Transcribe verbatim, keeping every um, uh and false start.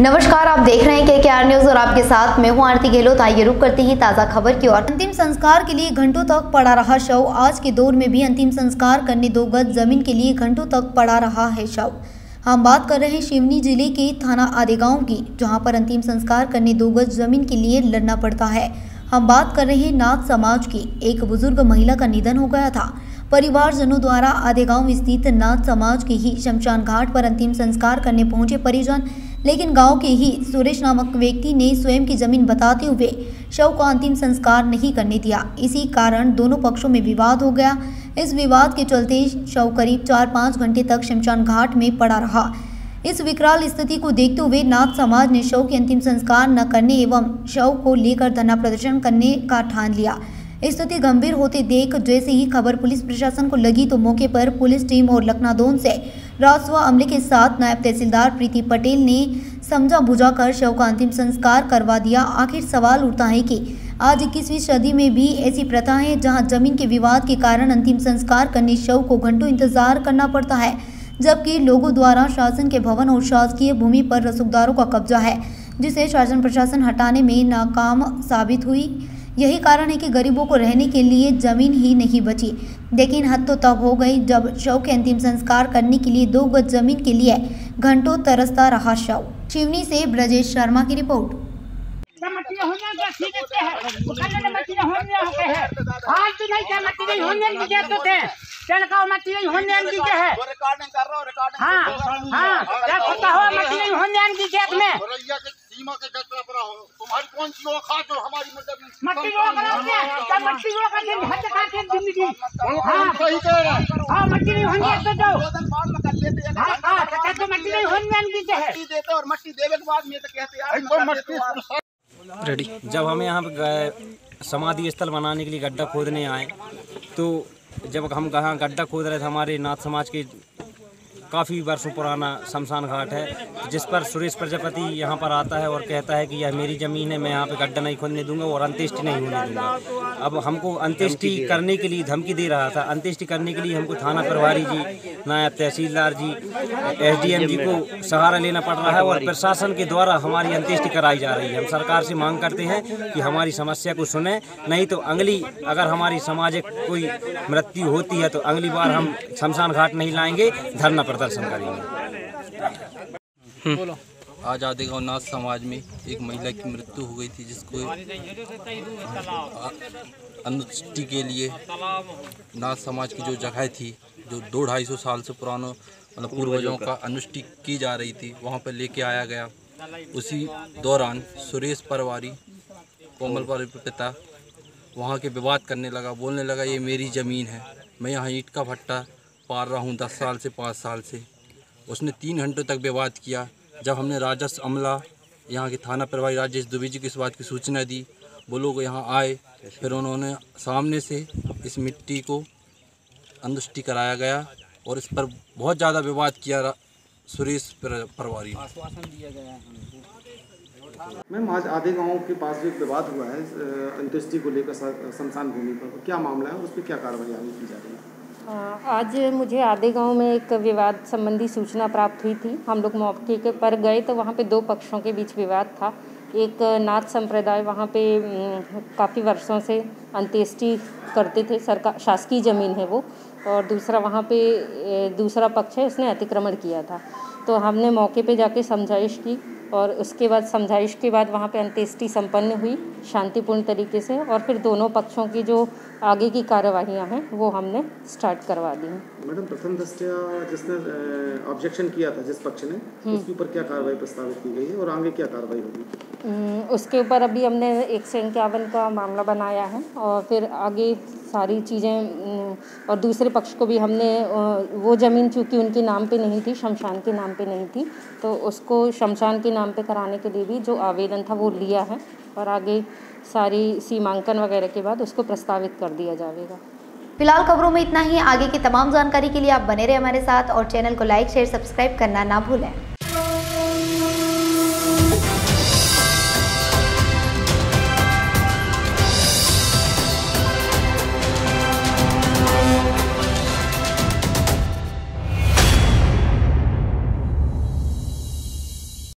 नमस्कार, आप देख रहे हैं के के आर न्यूज और आपके साथ मैं हूं आरती गहलोत। आइए रुक करते हैं ताज़ा खबर की ओर। अंतिम संस्कार के लिए घंटों तक पड़ा रहा शव। आज के दौर में भी अंतिम संस्कार करने दो गज जमीन के लिए घंटों तक पड़ा रहा है शव। हम बात कर रहे हैं सिवनी जिले के थाना आदेगांव की, जहां पर अंतिम संस्कार करने दो गज जमीन के लिए लड़ना पड़ता है। हम बात कर रहे हैं नाथ समाज की। एक बुजुर्ग महिला का निधन हो गया था। परिवारजनों द्वारा आदेगांव स्थित नाथ समाज के ही शमशान घाट पर अंतिम संस्कार करने पहुंचे परिजन, लेकिन गांव के ही सुरेश नामक व्यक्ति ने स्वयं की जमीन बताते हुए शव को अंतिम संस्कार नहीं करने दिया। इसी कारण दोनों पक्षों में विवाद हो गया। इस विवाद के चलते शव करीब चार पाँच घंटे तक शमशान घाट में पड़ा रहा। इस विकराल स्थिति को देखते हुए नाथ समाज ने शव के अंतिम संस्कार न करने एवं शव को लेकर धरना प्रदर्शन करने का ठान लिया। स्थिति गंभीर होते देख जैसे ही खबर पुलिस प्रशासन को लगी तो मौके पर पुलिस टीम और लखनादौन से राजस्व अमले के साथ नायब तहसीलदार प्रीति पटेल ने समझा बुझाकर शव का अंतिम संस्कार करवा दिया। आखिर सवाल उठता है कि आज इक्कीसवीं सदी में भी ऐसी प्रथा है जहां जमीन के विवाद के कारण अंतिम संस्कार करने शव को घंटों इंतजार करना पड़ता है, जबकि लोगों द्वारा शासन के भवन और शासकीय भूमि पर रसूखदारों का कब्जा है, जिसे शासन प्रशासन हटाने में नाकाम साबित हुई। यही कारण है कि गरीबों को रहने के लिए जमीन ही नहीं बची। लेकिन हद तो तब हो गई जब शव के अंतिम संस्कार करने के लिए दो गज जमीन के लिए घंटों तरसता रहा शव। सिवनी से ब्रजेश शर्मा की रिपोर्ट। सीमा के गतरा पर हो तुम्हारी कौन सी औकात जो हमारी मतलब मट्टी रोक रहा है क्या मट्टी रोक के हद का के जिंदगी हां सही कह रहा है। हां मट्टी नहीं होने तो दो बाद में कर लेते हैं। हां हां तो मट्टी नहीं होने की है मट्टी देते और मट्टी देवे के बाद में तो कहते यार कोई मट्टी रेडी। जब हमें यहाँ पे समाधि स्थल बनाने के लिए गड्ढा खोदने आए तो जब हम कहाँ गड्ढा खोद रहे थे, हमारे नाथ समाज के काफ़ी वर्षों पुराना शमशान घाट है, जिस पर सुरेश प्रजापति यहाँ पर आता है और कहता है कि यह मेरी ज़मीन है, मैं यहाँ पे गड्ढा नहीं खोदने दूंगा और अंत्येष्टि नहीं होने दूंगा। अब हमको अंत्येष्टि करने के लिए धमकी दे रहा था। अंत्येष्टि करने के लिए हमको थाना प्रभारी जी, नायब तहसीलदार जी, एसडीएम जी को सहारा लेना पड़ रहा है और प्रशासन के द्वारा हमारी अंत्येष्टि कराई जा रही है। हम सरकार से मांग करते हैं कि हमारी समस्या को सुने, नहीं तो अगली अगर हमारी सामाजिक कोई मृत्यु होती है तो अगली बार हम शमशान घाट नहीं लाएंगे, धरना प्रदर्शन बोलो। आज आदेगांव नाथ समाज में एक महिला की मृत्यु हो गई थी, जिसको अंत्येष्टि के लिए नाथ समाज की जो जगह थी, जो दो ढाई सौ साल से पुराना मतलब पूर्वजों का अंत्येष्टि की जा रही थी, वहाँ पर लेके आया गया। उसी दौरान सुरेश परवारी, कोमल परवारी पिता, वहाँ के विवाद करने लगा, बोलने लगा ये मेरी ज़मीन है, मैं यहाँ ईंट का भट्टा पार रहा हूँ दस साल से पाँच साल से। उसने तीन घंटों तक विवाद किया। जब हमने राजस्व अमला यहाँ के थाना प्रभारी राजेश दुबे जी को इस बात की सूचना दी, वो लोग यहाँ आए, फिर उन्होंने सामने से इस मिट्टी को अंत्येष्टि कराया गया और इस पर बहुत ज़्यादा विवाद किया सुरेश परवारी। आश्वासन दिया गया है। मैम, आज आदेगांव के पास जो एक विवाद हुआ है अंत्येष्टि को लेकर शमशान भूमि पर, क्या मामला है और उस पर क्या कार्रवाई आगे की जा रही है? आज मुझे आदेगांव में एक विवाद संबंधी सूचना प्राप्त हुई थी। हम लोग मौके के पर गए तो वहाँ पे दो पक्षों के बीच विवाद था। एक नाथ संप्रदाय वहाँ पे काफ़ी वर्षों से अंत्येष्टि करते थे, सरकार शासकीय ज़मीन है वो, और दूसरा वहाँ पे दूसरा पक्ष है, उसने अतिक्रमण किया था। तो हमने मौके पे जाके समझाइश की और उसके बाद समझाइश के बाद वहाँ पे अंत्येष्टि संपन्न हुई शांतिपूर्ण तरीके से, और फिर दोनों पक्षों की जो आगे की कार्यवाहियाँ हैं वो हमने स्टार्ट करवा दी हैं। मैडम, प्रथम दृष्टया जिसने ऑब्जेक्शन किया था जिस पक्ष ने, उसके ऊपर क्या कार्रवाई प्रस्तावित की गई है और आगे क्या कार्रवाई होगी? उसके ऊपर अभी हमने एक सौ इक्यावन का मामला बनाया है और फिर आगे सारी चीज़ें, और दूसरे पक्ष को भी हमने वो ज़मीन चूँकि उनके नाम पे नहीं थी, शमशान के नाम पे नहीं थी, तो उसको शमशान के नाम पे कराने के लिए भी जो आवेदन था वो लिया है और आगे सारी सीमांकन वगैरह के बाद उसको प्रस्तावित कर दिया जाएगा। फिलहाल खबरों में इतना ही। आगे की तमाम जानकारी के लिए आप बने रहे हमारे साथ और चैनल को लाइक शेयर सब्सक्राइब करना ना भूलें।